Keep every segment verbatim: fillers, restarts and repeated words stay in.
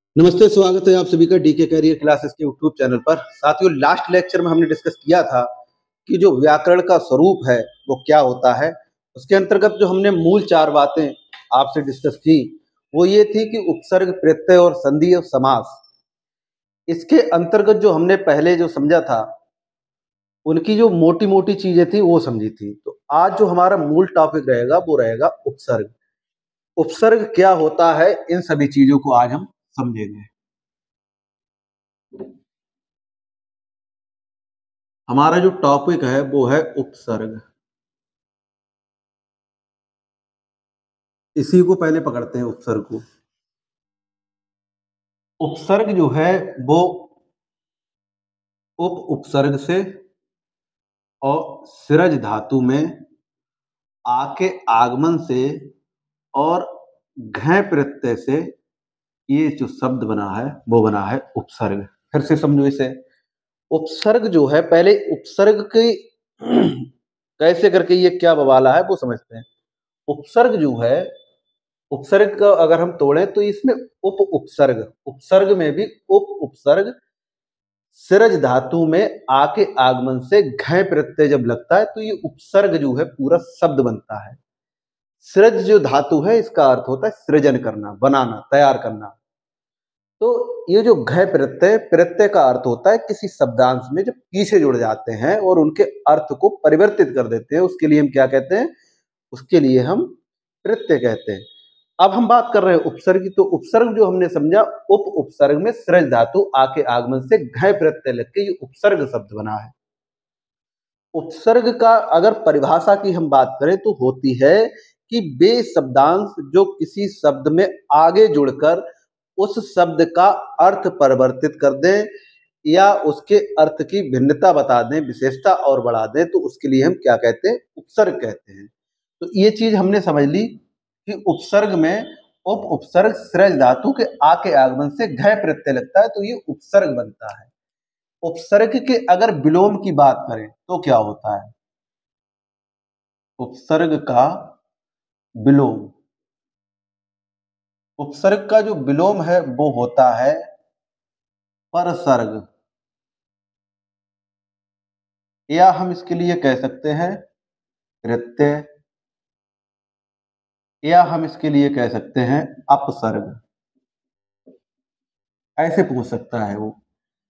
नमस्ते, स्वागत है आप सभी का डीके करियर क्लासेस के यूट्यूब चैनल पर। साथियों, लास्ट लेक्चर में हमने डिस्कस किया था कि जो व्याकरण का स्वरूप है वो क्या होता है। उसके अंतर्गत जो हमने मूल चार बातें आपसे डिस्कस की वो ये थी कि उपसर्ग, प्रत्यय और संधि और समास। इसके अंतर्गत जो हमने पहले जो समझा था उनकी जो मोटी मोटी चीजें थी वो समझी थी। तो आज जो हमारा मूल टॉपिक रहेगा वो रहेगा उपसर्ग। उपसर्ग क्या होता है, इन सभी चीजों को आज हम समझेंगे। हमारा जो टॉपिक है वो है उपसर्ग। इसी को पहले पकड़ते हैं, उपसर्ग को। उपसर्ग जो है वो उप उपसर्ग से और सिरज धातु में आ के आगमन से और घय प्रत्यय से ये जो शब्द बना है वो बना है उपसर्ग। फिर से समझो इसे। उपसर्ग जो है, पहले उपसर्ग की कैसे करके ये क्या बवाला है वो समझते हैं। उपसर्ग जो है, उपसर्ग का अगर हम तोड़ें तो इसमें उप उपसर्ग, उपसर्ग में भी उप उपसर्ग, सिरज धातु में आ के आगमन से घय प्रत्यय जब लगता है तो ये उपसर्ग जो है पूरा शब्द बनता है। सिरज जो धातु है इसका अर्थ होता है सृजन करना, बनाना, तैयार करना। तो ये जो घय प्रत्यय, प्रत्यय का अर्थ होता है किसी शब्दांश में जब पीछे जुड़ जाते हैं और उनके अर्थ को परिवर्तित कर देते हैं, उसके लिए हम क्या कहते हैं? उसके लिए हम प्रत्यय कहते हैं। अब हम बात कर रहे हैं उपसर्ग की। तो उपसर्ग जो हमने समझा, उप उपसर्ग में सृज धातु आके आगमन से घय प्रत्यय लग के ये उपसर्ग शब्द बना है। उपसर्ग का अगर परिभाषा की हम बात करें तो होती है कि वे शब्दांश जो किसी शब्द में आगे जुड़कर उस शब्द का अर्थ परिवर्तित कर दें या उसके अर्थ की भिन्नता बता दें, विशेषता और बढ़ा दें, तो उसके लिए हम क्या कहते हैं? उपसर्ग कहते हैं। तो ये चीज हमने समझ ली कि उपसर्ग में उप उपसर्ग सृज धातु के आ के आगमन से घय प्रत्यय लगता है तो ये उपसर्ग बनता है। उपसर्ग के अगर विलोम की बात करें तो क्या होता है? उपसर्ग का विलोम, उपसर्ग का जो विलोम है वो होता है परसर्ग, या हम इसके लिए कह सकते हैं प्रत्यय, या हम इसके लिए कह सकते हैं अपसर्ग। ऐसे पूछ सकता है वो।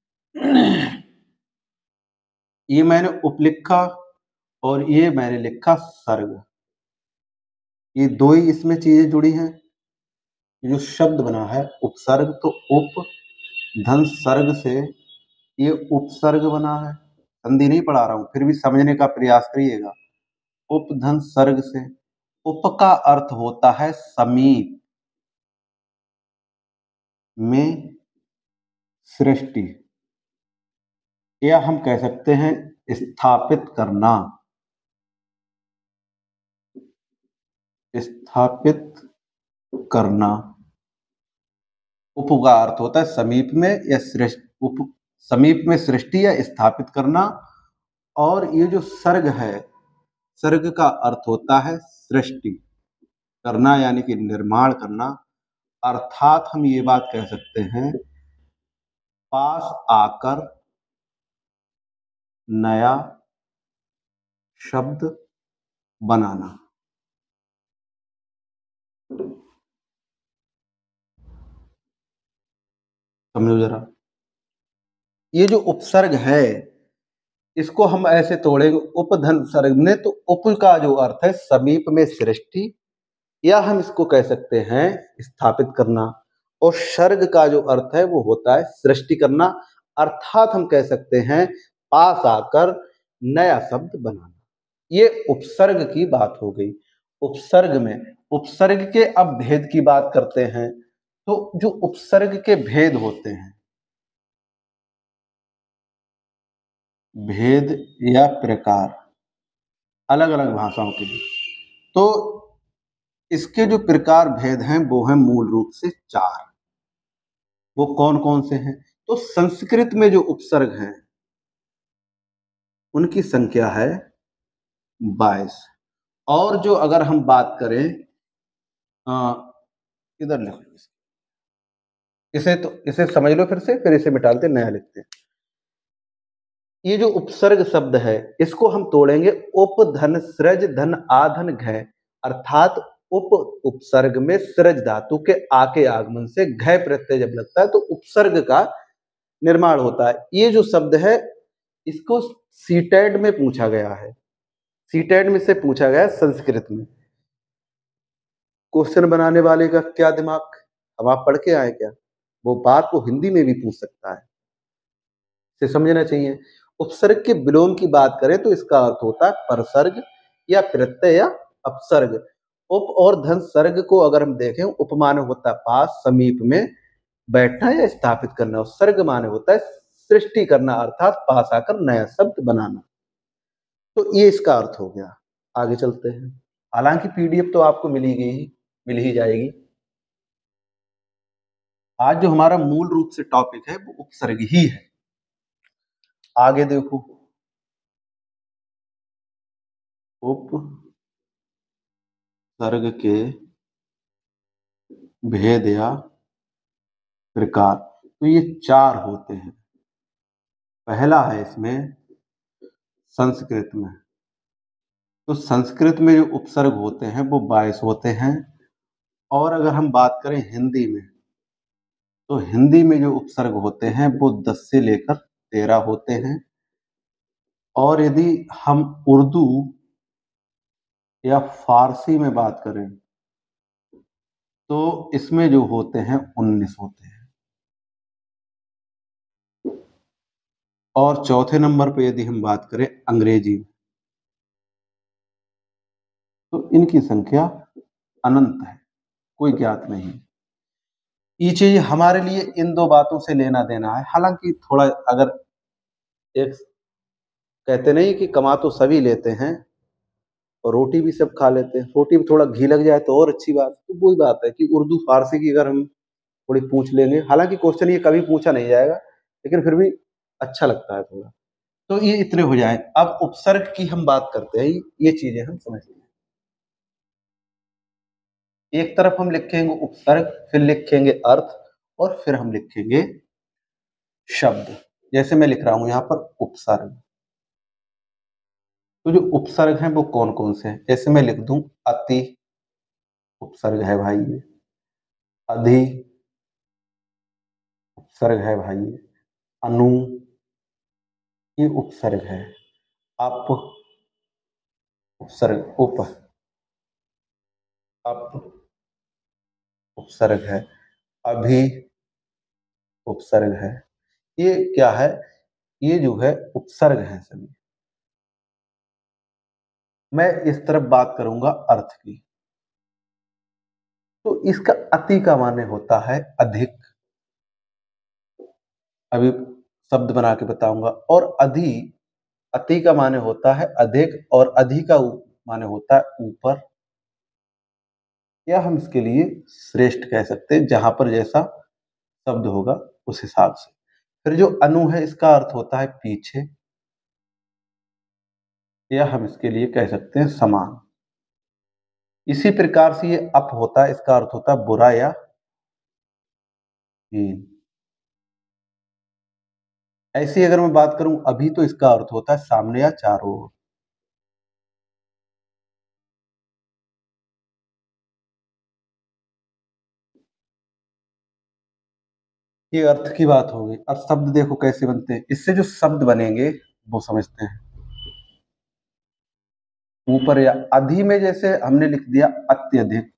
ये मैंने उप लिखा और ये मैंने लिखा सर्ग, ये दो ही इसमें चीजें जुड़ी हैं। जो शब्द बना है उपसर्ग, तो उप धन सर्ग से ये उपसर्ग बना है। संधि नहीं पढ़ा रहा हूं, फिर भी समझने का प्रयास करिएगा। उपधन सर्ग से, उप का अर्थ होता है समीप में सृष्टि, या हम कह सकते हैं स्थापित करना। स्थापित करना, उप का अर्थ होता है समीप में या सृष्टि, उप समीप में सृष्टि या स्थापित करना। और ये जो सर्ग है, सर्ग का अर्थ होता है सृष्टि करना, यानी कि निर्माण करना। अर्थात हम ये बात कह सकते हैं पास आकर नया शब्द बनाना। समझो जरा, ये जो उपसर्ग है इसको हम ऐसे तोड़ेंगे उपधन सर्ग में, तो उप का जो अर्थ है समीप में सृष्टि, या हम इसको कह सकते हैं स्थापित करना। और सर्ग का जो अर्थ है वो होता है सृष्टि करना, अर्थात हम कह सकते हैं पास आकर नया शब्द बनाना। ये उपसर्ग की बात हो गई। उपसर्ग में, उपसर्ग के अब भेद की बात करते हैं। तो जो उपसर्ग के भेद होते हैं, भेद या प्रकार, अलग अलग भाषाओं के लिए, तो इसके जो प्रकार भेद हैं वो हैं मूल रूप से चार। वो कौन कौन से हैं? तो संस्कृत में जो उपसर्ग हैं उनकी संख्या है बाईस। और जो अगर हम बात करें, आ, इधर लिखो, इसे तो इसे समझ लो फिर से, फिर इसे मिटा देते, नया लिखते हैं। ये जो उपसर्ग शब्द है इसको हम तोड़ेंगे उप धन सृज धन आधन घ, अर्थात उप उपसर्ग में सृज धातु के आ के आगमन से घ प्रत्यय जब लगता है तो उपसर्ग का निर्माण होता है। ये जो शब्द है इसको सीटेट में पूछा गया है, सीटेट में से पूछा गया है संस्कृत में। क्वेश्चन बनाने वाले का क्या दिमाग, अब आप पढ़ के आए क्या, वो बात को हिंदी में भी पूछ सकता है, इसे समझना चाहिए। उपसर्ग के विलोम की बात करें तो इसका अर्थ होता है परसर्ग या प्रत्यय या अपसर्ग। उप और धन सर्ग को अगर हम देखें, उप माने होता है पास समीप में बैठना या स्थापित करना, और सर्ग माने होता है सृष्टि करना, अर्थात पास आकर नया शब्द बनाना। तो ये इसका अर्थ हो गया। आगे चलते हैं। हालांकि पीडीएफ तो आपको मिल ही गई, मिल ही जाएगी। आज जो हमारा मूल रूप से टॉपिक है वो उपसर्ग ही है। आगे देखो, उपसर्ग के भेद या प्रकार, तो ये चार होते हैं। पहला है इसमें संस्कृत में, तो संस्कृत में जो उपसर्ग होते हैं वो बाईस होते हैं। और अगर हम बात करें हिंदी में, तो हिंदी में जो उपसर्ग होते हैं वो दस से लेकर तेरह होते हैं। और यदि हम उर्दू या फारसी में बात करें तो इसमें जो होते हैं उन्नीस होते हैं। और चौथे नंबर पे यदि हम बात करें अंग्रेजी, तो इनकी संख्या अनंत है, कोई ज्ञात नहीं। ये चीज हमारे लिए इन दो बातों से लेना देना है। हालांकि थोड़ा अगर एक कहते नहीं कि कमा तो सभी लेते हैं और रोटी भी सब खा लेते हैं, रोटी में थोड़ा घी लग जाए तो और अच्छी बात। तो वही बात है कि उर्दू फारसी की अगर हम थोड़ी पूछ लेंगे, हालांकि क्वेश्चन ये कभी पूछा नहीं जाएगा लेकिन फिर भी अच्छा लगता है थोड़ा, तो ये इतने हो जाए। अब उपसर्ग की हम बात करते हैं, ये चीजें हम समझते हैं। एक तरफ हम लिखेंगे उपसर्ग, फिर लिखेंगे अर्थ, और फिर हम लिखेंगे शब्द। जैसे मैं लिख रहा हूं यहां पर उपसर्ग, तो जो उपसर्ग हैं वो कौन कौन से हैं, जैसे मैं लिख दूं अति उपसर्ग है भाई, ये अधि उपसर्ग है भाई, अनु ये उपसर्ग है, अप उपसर्ग, उप अप उपसर्ग है, अभी उपसर्ग है। ये क्या है, ये जो है उपसर्ग है सभी। मैं इस तरफ बात करूंगा अर्थ की, तो इसका अति का माने होता है अधिक, अभी शब्द बना के बताऊंगा। और अधि, अति का माने होता है अधिक, और अधि का माने होता है ऊपर, या हम इसके लिए श्रेष्ठ कह सकते हैं, जहां पर जैसा शब्द होगा उस हिसाब से। फिर जो अनु है इसका अर्थ होता है पीछे, या हम इसके लिए कह सकते हैं समान। इसी प्रकार से ये अप होता है, इसका अर्थ होता है बुरा या हीन। ऐसी अगर मैं बात करूं अभी, तो इसका अर्थ होता है सामने या चारों ओर। ये अर्थ की बात हो गई। अब शब्द देखो कैसे बनते हैं, इससे जो शब्द बनेंगे वो समझते हैं। ऊपर या अधि में जैसे हमने लिख दिया अत्यधिक,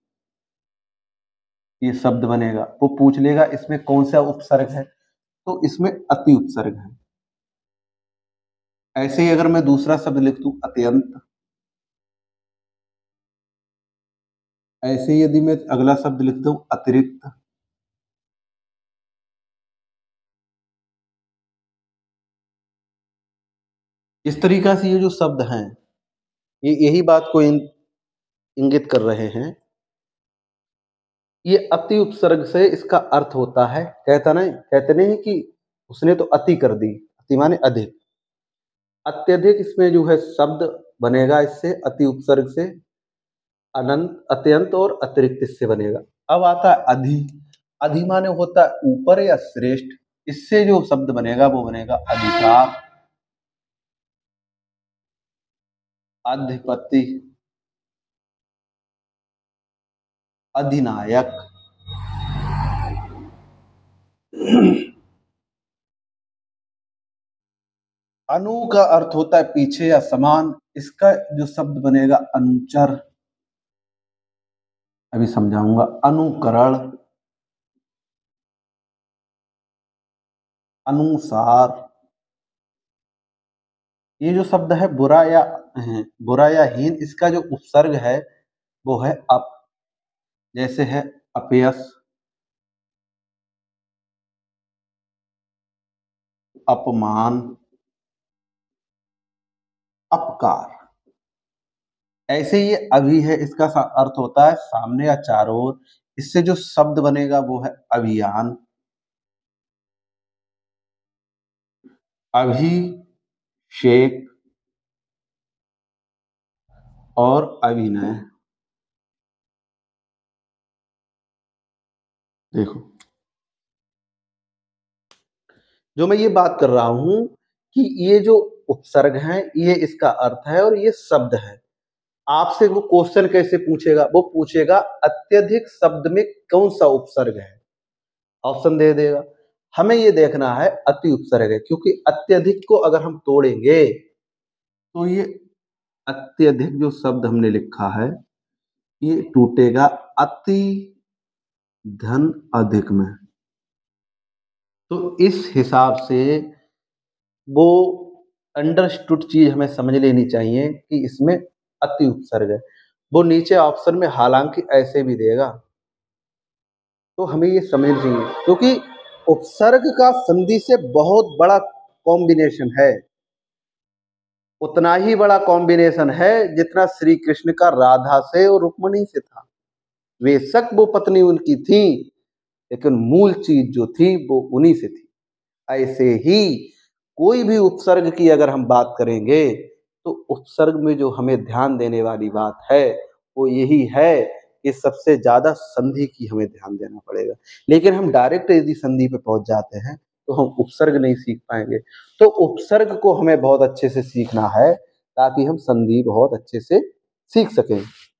ये शब्द बनेगा। वो पूछ लेगा इसमें कौन सा उपसर्ग है, तो इसमें अति उपसर्ग है। ऐसे ही अगर मैं दूसरा शब्द लिख दूं अत्यंत, ऐसे ही यदि मैं अगला शब्द लिख दूं अतिरिक्त, इस तरीका से ये जो शब्द हैं ये यही बात को इंगित कर रहे हैं। ये अति उपसर्ग से इसका अर्थ होता है, कहता नहीं कहते नहीं कि उसने तो अति कर दी, अति माने अधिक। अत्यधिक इसमें जो है शब्द बनेगा, इससे अति उपसर्ग से अनंत, अत्यंत और अतिरिक्त इससे बनेगा। अब आता है अधि। अधि माने होता है ऊपर या श्रेष्ठ, इससे जो शब्द बनेगा वो बनेगा अधिकार, अधिपति, अधिनायक। अनु का अर्थ होता है पीछे या समान, इसका जो शब्द बनेगा अनुचर, अभी समझाऊंगा, अनुकरण, अनुसार। ये जो शब्द है बुरा या बुरा या हीन, इसका जो उपसर्ग है वो है अप, जैसे है अपयश, अपमान, अपकार। ऐसे ये अभी है, इसका अर्थ होता है सामने या चारों ओर, इससे जो शब्द बनेगा वो है अभियान, अभिषेक और अभिनय। देखो जो मैं ये बात कर रहा हूं कि ये जो उपसर्ग हैं ये इसका अर्थ है और ये शब्द है। आपसे वो क्वेश्चन कैसे पूछेगा, वो पूछेगा अत्यधिक शब्द में कौन सा उपसर्ग है, ऑप्शन दे देगा। हमें ये देखना है अति उपसर्ग है, क्योंकि अत्यधिक को अगर हम तोड़ेंगे तो ये अत्यधिक जो शब्द हमने लिखा है ये टूटेगा अति धन अधिक में। तो इस हिसाब से वो अंडरस्टूड चीज हमें समझ लेनी चाहिए कि इसमें अति उपसर्ग है। वो नीचे ऑप्शन में हालांकि ऐसे भी देगा, तो हमें ये समझना चाहिए, क्योंकि उपसर्ग का संधि से बहुत बड़ा कॉम्बिनेशन है, उतना ही बड़ा कॉम्बिनेशन है जितना श्री कृष्ण का राधा से और रुक्मणी से था। बेशक वो पत्नी उनकी थी, लेकिन मूल चीज जो थी वो उन्हीं से थी। ऐसे ही कोई भी उपसर्ग की अगर हम बात करेंगे तो उपसर्ग में जो हमें ध्यान देने वाली बात है वो यही है कि सबसे ज्यादा संधि की हमें ध्यान देना पड़ेगा। लेकिन हम डायरेक्ट यदि संधि पे पहुंच जाते हैं तो हम उपसर्ग नहीं सीख पाएंगे। तो उपसर्ग को हमें बहुत अच्छे से सीखना है ताकि हम संधि बहुत अच्छे से सीख सकें।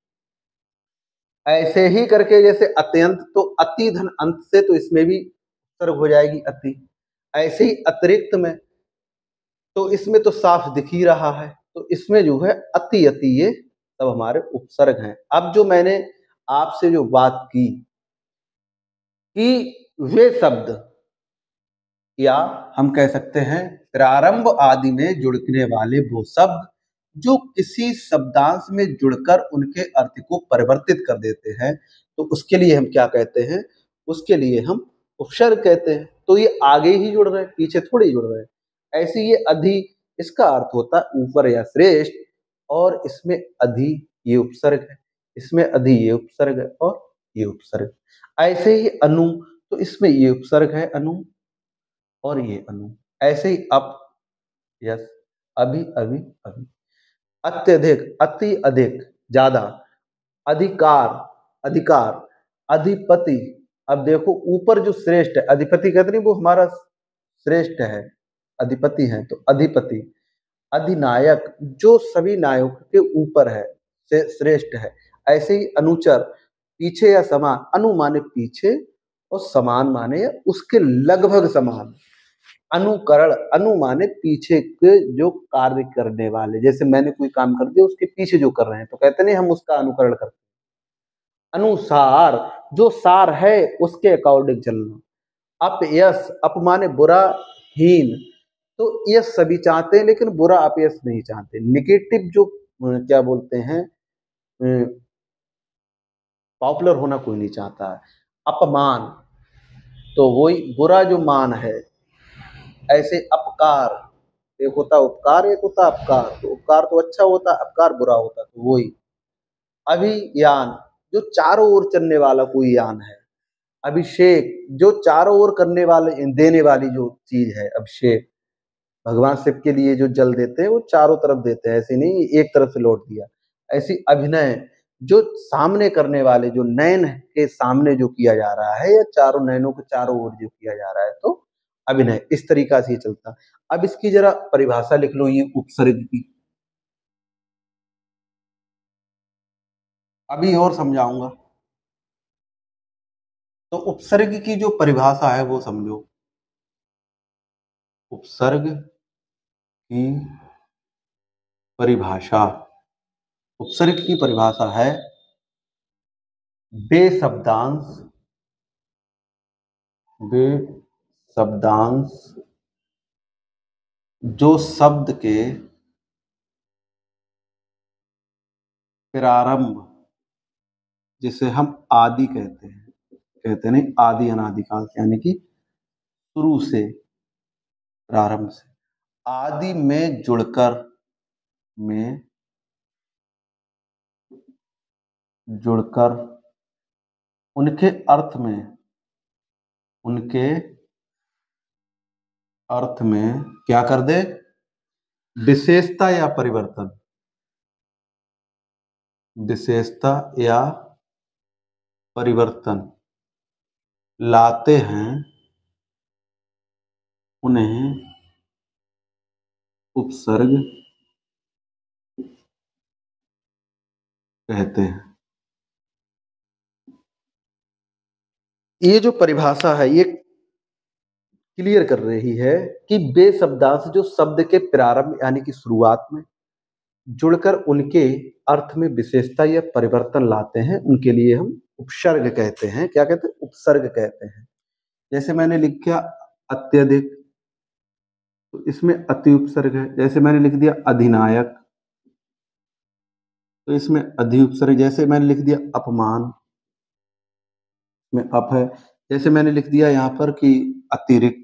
ऐसे ही करके जैसे अत्यंत, तो अति धन अंत से, तो इसमें भी उपसर्ग हो जाएगी अति। ऐसे ही अतिरिक्त में, तो इसमें तो साफ दिख ही रहा है, तो इसमें जो है अति अति ये सब हमारे उपसर्ग हैं। अब जो मैंने आपसे जो बात की कि वे शब्द, या हम कह सकते हैं प्रारंभ आदि में जुड़ने वाले वो शब्द जो किसी शब्दांश में जुड़कर उनके अर्थ को परिवर्तित कर देते हैं, तो उसके लिए हम क्या कहते हैं, उसके लिए हम उपसर्ग कहते हैं। तो ये आगे ही जुड़ रहे हैं, पीछे थोड़ी जुड़ रहे हैं। ऐसे ये अधि, इसका अर्थ होता है ऊपर या श्रेष्ठ, और इसमें अधि ये उपसर्ग है, इसमें अधि ये उपसर्ग है और ये उपसर्ग। ऐसे ही अनु, तो इसमें ये उपसर्ग है अनु और ये अनु। ऐसे ही अप, यस, अभी अभी अभी। अत्यधिक, अति अधिक, ज्यादा। अधिकार, अधिकार, अधिपति। अब देखो ऊपर जो श्रेष्ठ है, अधिपति कहते नहीं, वो हमारा श्रेष्ठ है, अधिपति है, तो अधिपति। अधिनायक, जो सभी नायकों के ऊपर है, श्रेष्ठ है। ऐसे ही अनुचर, पीछे या समान, अनु माने पीछे और समान माने या उसके लगभग समान। अनुकरण, अनु माने पीछे के जो कार्य करने वाले, जैसे मैंने कोई काम कर दिया उसके पीछे जो कर रहे हैं तो कहते नहीं हम उसका अनुकरण करते। अनुसार, जो सार है उसके अकॉर्डिंग चलना। अपयश, अप माने बुरा, हीन, तो यश सभी चाहते हैं लेकिन बुरा अपयश नहीं चाहते। निगेटिव जो क्या बोलते हैं, पॉपुलर होना कोई नहीं चाहता है। अपमान, तो वही बुरा जो मान है। ऐसे अपकार, एक होता उपकार, एक होता अपकार, तो उपकार तो अच्छा होता, अपकार बुरा होता, तो वही। अभियान, जो चारों ओर चलने वाला कोई यान है। अभिषेक, जो चारों ओर करने वाले देने वाली जो चीज है, अभिषेक। भगवान शिव के लिए जो जल देते हैं वो चारों तरफ देते हैं, ऐसे नहीं एक तरफ से लौट दिया। ऐसी अभिनय, जो सामने करने वाले जो नयन के सामने जो किया जा रहा है या चारों नयनों के चारों ओर जो किया जा रहा है तो अभिनय, इस तरीका से ये चलता। अब इसकी जरा परिभाषा लिख लो ये उपसर्ग की। अभी और समझाऊंगा। तो उपसर्ग की जो परिभाषा है वो समझो। उपसर्ग की परिभाषा, उपसर्ग की परिभाषा है वे शब्दांश, वे शब्दांश जो शब्द के प्रारंभ, जिसे हम आदि कहते हैं, कहते नहीं आदि अनादिकाल, यानी कि शुरू से, प्रारंभ से, आदि में जुड़कर, में जुड़कर उनके अर्थ में, उनके अर्थ में क्या कर दे, विशेषता या परिवर्तन, विशेषता या परिवर्तन लाते हैं, उन्हें उपसर्ग कहते हैं। ये जो परिभाषा है ये क्लियर कर रही है कि वे शब्दांश जो शब्द के प्रारंभ यानी कि शुरुआत में जुड़कर उनके अर्थ में विशेषता या परिवर्तन लाते हैं, उनके लिए हम उपसर्ग कहते हैं। क्या कहते हैं? उपसर्ग कहते हैं। जैसे मैंने लिख दिया अत्यधिक, तो इसमें अति उपसर्ग है। जैसे मैंने लिख दिया अधिनायक, तो इसमें अधि उपसर्ग। जैसे मैंने लिख दिया अपमान, में अप है। जैसे मैंने लिख दिया यहाँ पर कि अतिरिक्त,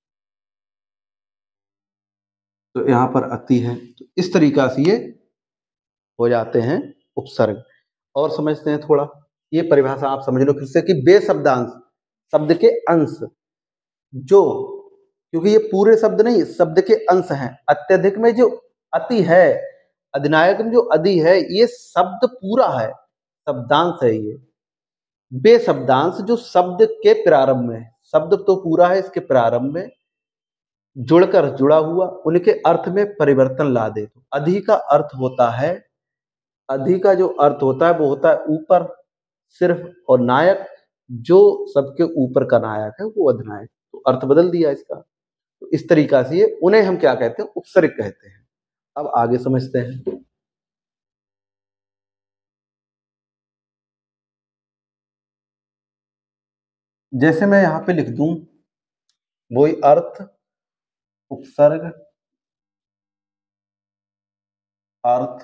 तो यहाँ पर अति है। तो इस तरीका से ये हो जाते हैं उपसर्ग। और समझते हैं थोड़ा, ये परिभाषा आप समझ लो फिर से कि बे शब्दांश, शब्द के अंश जो, क्योंकि ये पूरे शब्द नहीं, शब्द के अंश हैं। अत्यधिक में जो अति है, अधिनायक में जो अधि है, ये शब्द पूरा है, शब्दांश है ये। बे शब्दांश जो शब्द के प्रारंभ में, शब्द तो पूरा है, इसके प्रारंभ में जुड़कर, जुड़ा हुआ, उनके अर्थ में परिवर्तन ला दे। अधि का अर्थ होता है, अधि का जो अर्थ होता है वो होता है ऊपर सिर्फ, और नायक जो सबके ऊपर का नायक है वो अधिनायक। तो अर्थ बदल दिया इसका। तो इस तरीका से ये, उन्हें हम क्या कहते हैं? उपसर्ग कहते हैं। अब आगे समझते हैं। जैसे मैं यहां पे लिख दूं वही अर्थ, उपसर्ग, अर्थ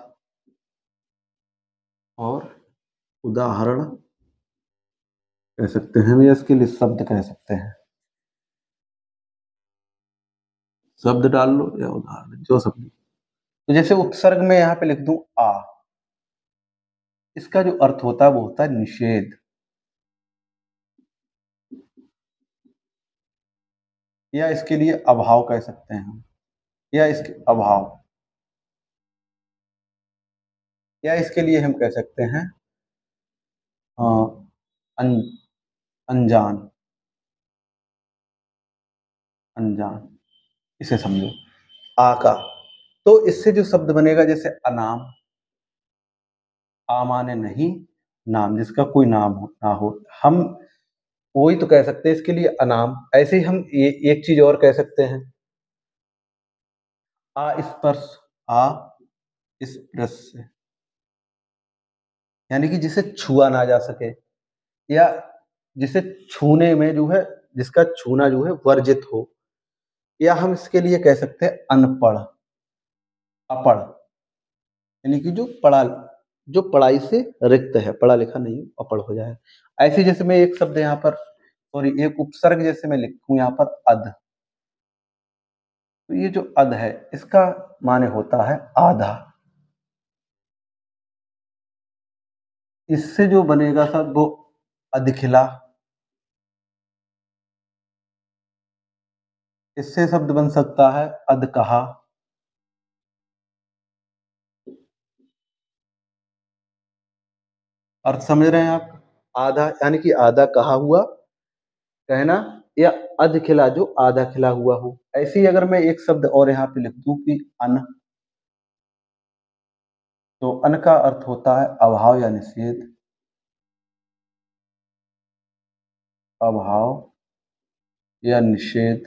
और उदाहरण कह सकते हैं, या इसके लिए शब्द कह सकते हैं। शब्द डाल लो या उदाहरण, जो शब्द। तो जैसे उपसर्ग में यहां पे लिख दूं आ, इसका जो अर्थ होता है वो होता है निषेध, या इसके लिए अभाव कह सकते हैं हम, या इसके अभाव, या इसके लिए हम कह सकते हैं अ, अन, अनजान, अनजान, इसे समझो आ का। तो इससे जो शब्द बनेगा, जैसे अनाम, आ माने नहीं, नाम जिसका कोई नाम हो ना हो, हम वही तो कह सकते हैं इसके लिए अनाम। ऐसे ही हम ये एक चीज और कह सकते हैं, अस्पर्श, आ स्पर्श से, यानी कि जिसे छुआ ना जा सके, या जिसे छूने में जो है, जिसका छूना जो है वर्जित हो। या हम इसके लिए कह सकते हैं अनपढ़, अपढ़, यानी कि जो पढ़ा, जो पढ़ाई से रिक्त है, पढ़ा लिखा नहीं, अपढ़ हो जाए। ऐसे जैसे मैं एक शब्द यहाँ पर, सॉरी एक उपसर्ग जैसे मैं लिखूं यहाँ पर अध, तो ये जो अध है इसका माने होता है आधा। इससे जो बनेगा शब्द वो अधखिला। इससे शब्द बन सकता है अधकहा। अर्थ समझ रहे हैं आप? आधा यानी कि आधा कहा हुआ कहना, या अध खिला जो आधा खिला हुआ हो। ऐसे ही अगर मैं एक शब्द और यहाँ पे लिख दूं कि अन, तो अन का अर्थ होता है अभाव या निषेध। अभाव या निषेध।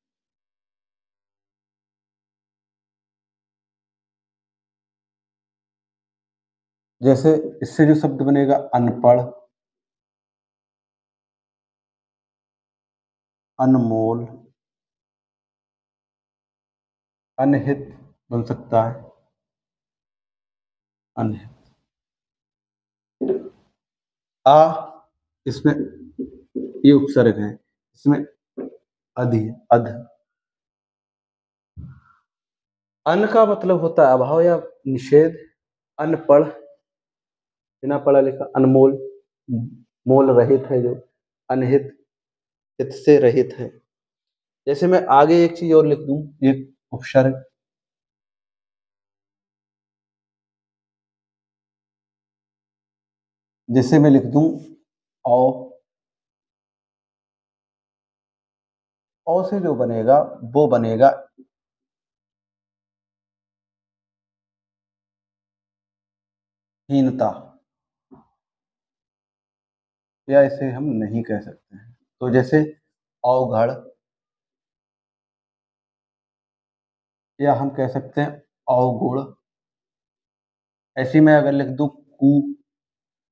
जैसे इससे जो शब्द बनेगा अनपढ़, अनमोल, अनहित बन सकता है। अनहित। आ, इसमें ये उपसर्ग है, इसमें अधि है, अध। अन का मतलब होता है अभाव या निषेध। अनपढ़, बिना पढ़ा लिखा। अनमोल, मोल रहित है जो। अनहित, हित से रहित है। जैसे मैं आगे एक चीज और लिख दूं, एक उपसर्ग, जैसे मैं लिख दूं औ। औ से जो बनेगा वो बनेगा हीनता, या इसे हम नहीं कह सकते हैं। तो जैसे अवघड़, या हम कह सकते हैं अवगुण। ऐसी मैं अगर लिख दूं कु,